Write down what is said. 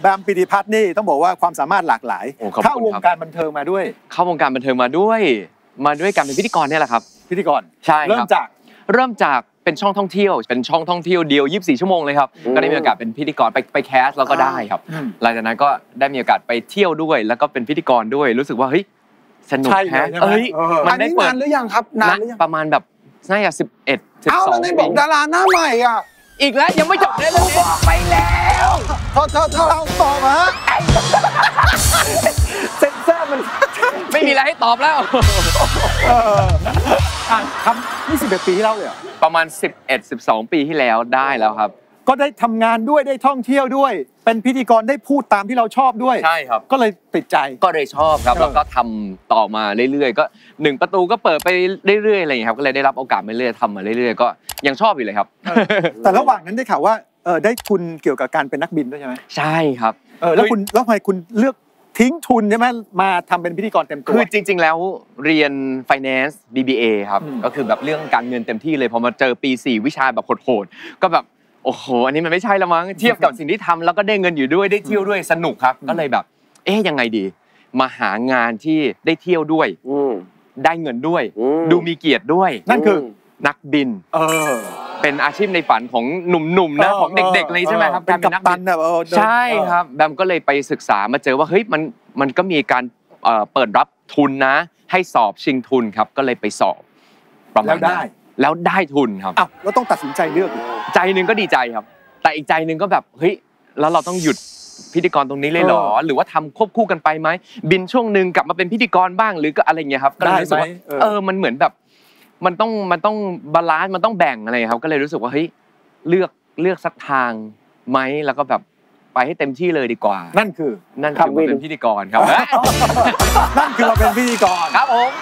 แบม ปิติพัฒน์นี่ต้องบอกว่าความสามารถหลากหลายเข้าวงการบันเทิงมาด้วยมาด้วยการเป็นพิธีกรเนี่ยแหละครับพิธีกรใช่เริ่มจากเป็นช่องท่องเที่ยวเดียว24ชั่วโมงเลยครับก็ได้มีโอกาสเป็นพิธีกรไปแคสแล้วก็ได้ครับหลังจากนั้นก็ได้มีโอกาสไปเที่ยวด้วยแล้วก็เป็นพิธีกรด้วยรู้สึกว่าเฮ้ยสนุกแฮะมันได้เปิดนานหรือยังครับนานหรือยังประมาณแบบน่าจะ11 12 เอาแล้วในบอกดาราหน้าใหม่อ่ะอีกแล้วยังไม่จบเลยเรื่องนี้บอกไปแล้วเธอเอาตอบมาเซ็นเซอร์มันไม่มีอะไรให้ตอบแล้วทำ21 ปีที่แล้วเลยประมาณ11-12 ปีที่แล้วได้แล้วครับก็ได้ทำงานด้วยได้ท่องเที่ยวด้วยเป็นพิธีกรได้พูดตามที่เราชอบด้วยใช่ครับก็เลยติดใจก็เลยชอบครับแล้วก็ทำต่อมาเรื่อยๆก็1ประตูก็เปิดไปเรื่อยๆอะไรอย่างเงี้ยครับก็เลยได้รับโอกาสมาเรื่อยๆทำมาเรื่อยๆก็ยังชอบอยู่เลยครับแต่ระหว่างนั้นได้ข่าวว่าได้ทุนเกี่ยวกับการเป็นนักบินด้วยใช่ไหมใช่ครับแล้วทำไมคุณเลือกทิ้งทุนใช่ไหมมาทำเป็นพิธีกรเต็มตัวคือจริงๆแล้วเรียน Finance BBA ครับก็คือแบบเรื่องการเงินเต็มที่เลยพอมาเจอปี4วิชาแบบโหดๆก็แบบโอ้โหอันนี้มันไม่ใช่ละมั้งเทียบกับสิ่งที่ทำแล้วก็ได้เงินอยู่ด้วยได้เที่ยวด้วยสนุกครับก็เลยแบบยังไงดีมาหางานที่ได้เที่ยวด้วยได้เงินด้วยดูมีเกียรติด้วยนั่นคือนักบินเป็นอาชีพในฝันของหนุ่มๆนะของเด็กๆเลยใช่ไหมครับเป็นกัปตันแบบใช่ครับแบมก็เลยไปศึกษามาเจอว่าเฮ้ยมันก็มีการเปิดรับทุนนะให้สอบชิงทุนครับก็เลยไปสอบประมาณแล้วได้ทุนครับอ้าวเราต้องตัดสินใจเลือกใจนึงก็ดีใจครับแต่อีกใจนึงก็แบบเฮ้ยแล้วเราต้องหยุดพิธีกรตรงนี้เลยเหรอหรือว่าทำควบคู่กันไปไหมบินช่วงนึงกลับมาเป็นพิธีกรบ้างหรือก็อะไรเงี้ยครับก็เลยรู้สึกว่ามันเหมือนแบบมันต้องบาลานซ์มันต้องแบ่งอะไรครับก็เลยรู้สึกว่าเฮ้ยเลือกสักทางไหมแล้วก็แบบไปให้เต็มที่เลยดีกว่านั่นคือเป็นพิธีกรครับนั่นคือเราเป็นพิธีกรครับผม